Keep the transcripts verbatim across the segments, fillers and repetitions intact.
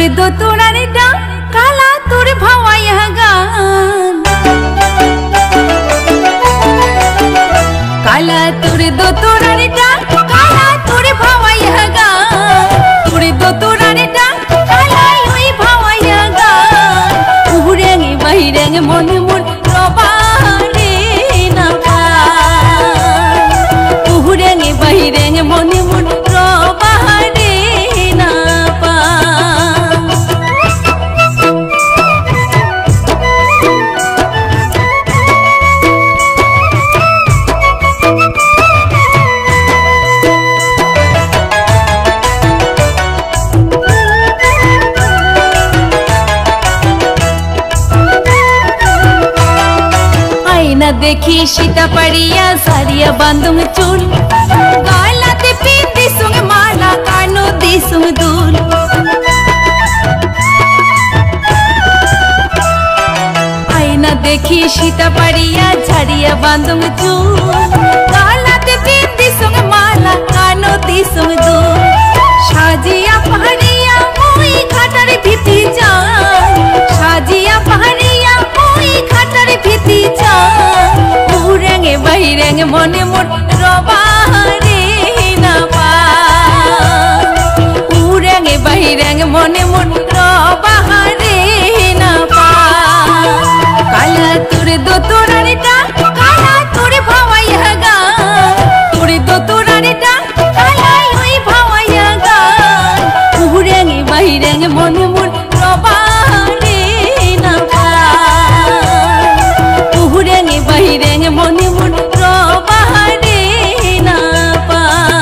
दो तोड़ा रे डा काला तोर भावा यह गान काला तोर दो तोड़ा रे डा काला तोर भावा यह गान तोर दो तोड़ा रे डा काला योई भावा यह गान उहुरेंगे बहिरेंगे मन मन रोबा रे ना पा उहुरेंगे बहिरेंगे मन मन रोबा रे ना पा देखी सीता पड़िया सारिया बांधुंग चूल गाला ते पीती सुंग माला कानो दी सुंग दूल आईना देखी सीता पड़िया झाड़िया बांधुंग चूल गाला ते पीती सुंग माला कानो दी सुंग दूल साजिया पहाड़िया मोई घाटर भीती जा साजिया पहाड़िया मोई घाटर भीती जा उहुरेंगे बहिरेंगे मने मन रोबा रे ना पा उहुरेंगे बहिरेंगे मने मन रोबा रे ना पा काला तोरे दो तोड़ा रे डा काला तोरे भावा यह गान तोरे दो तोड़ा रे डा काला योई भावा यह गान उहुरेंगे बहिरेंगे मने मन रोबा रे ना पा उहुरेंगे बहिरेंगे मने मन रोबा रे ना पा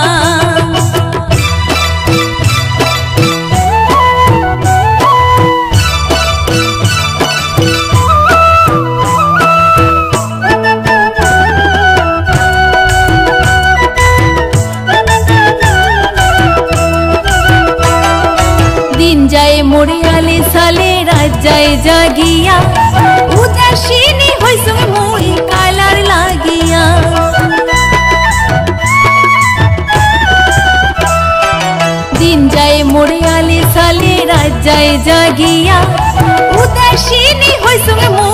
दिन जाए मोरे आले साले रात जाए जागिया उदासीनी होई संग मोई कालार लागिया दिन जाए मोरे आले साले रात जाए जागिया उदासीनी होई संग मोई